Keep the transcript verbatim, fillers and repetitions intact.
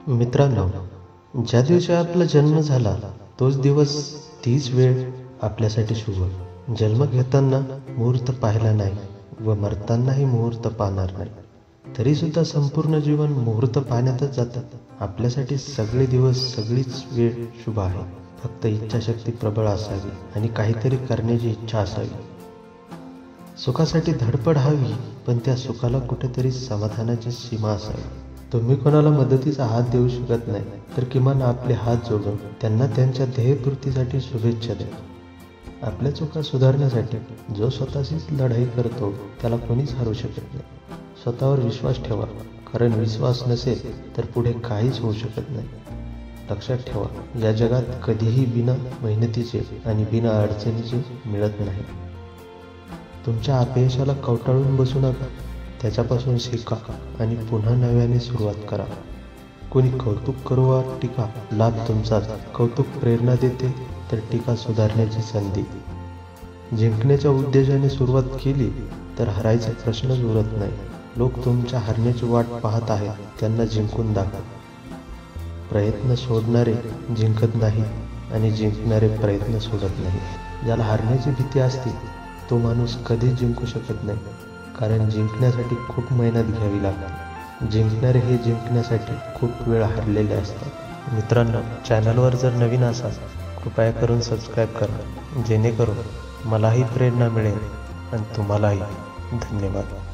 मित्रांनो, ज्या दिवशी आपला जन्म झाला तोच दिवस, तीच वेळ आपल्यासाठी शुभ. जन्म घेताना मुहूर्त पाहिला नाही व मरतानाही मुहूर्त पाहणार नाही, तरी सुद्धा संपूर्ण जीवन मुहूर्त पाहण्यातच जातं. आपल्यासाठी सगळे दिवस, सगळीच वेळ शुभ आहे. फक्त इच्छाशक्ती प्रबळ असावी आणि काहीतरी करण्याची इच्छा असावी. सुखासाठी धडपड हवी, पण त्या सुखाला कुठेतरी समाधानाची सीमा असावी. तुम्ही कोणाला मदतीचा हात देऊ शकत नाही, तर किमान आपले हात जोडून त्यांना त्यांच्या ध्येयपूर्तीसाठी शुभेच्छा द्या. आपल्या चुका सुधारण्यासाठी जो स्वतःशीच लढाई करतो त्याला कोणीच हरवू शकत नाही. स्वतःवर विश्वास ठेवा, कारण विश्वास नसेल तर पुढे काहीच होऊ शकत नाही. लक्षात ठेवा, या जगात कधीही बिना मेहनतीचे आणि बिना अडचणीचे मिळत नाही. तुमच्या अपयशाला कवटाळून बसू नका, त्याच्यापासून शिका आणि पुन्हा नव्याने सुरुवात करा. कोणी कौतुक करो वा टीका, लाभ तुमचाच. कौतुक प्रेरणा देते, तर टीका सुधारण्याची संधी. जिंकण्याच्या उद्देशाने सुरुवात केली तर हरायचा प्रश्नच उरत नाही. लोक तुमच्या हरण्याची वाट पाहत आहेत, त्यांना जिंकून दाखवा. प्रयत्न सोडणारे जिंकत नाही आणि जिंकणारे प्रयत्न सोडत नाही. ज्याला हरण्याची भीती असते तो माणूस कधीच जिंकू शकत नाही, कारण जिंकण्यासाठी खूप मेहनत घ्यावी लागते. जिंकणारे हे जिंकण्यासाठी खूप वेळ हरलेले असतात. मित्रांनो, चॅनलवर जर नवीन असाल कृपया करून सबस्क्राईब करा, जेणेकरून मलाही प्रेरणा मिळेल आणि तुम्हालाही. धन्यवाद.